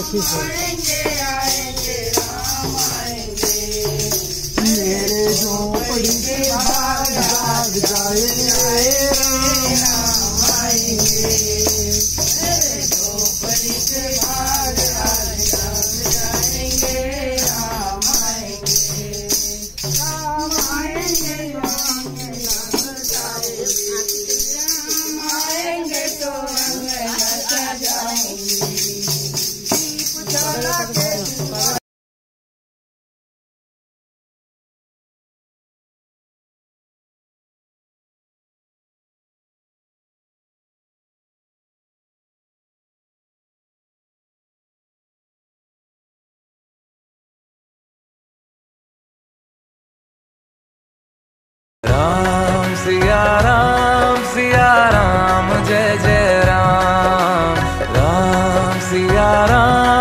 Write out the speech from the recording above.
मेरे झोपड़ी के भाग भाग जाएंगे राम आएंगे। मेरे झोपड़ी के भाग भाग जाएंगे राम आएंगे। राम आएंगे आएंगे तो लगा जाएंगे। दीप जला के राम सिया राम जय जय राम। राम सिया राम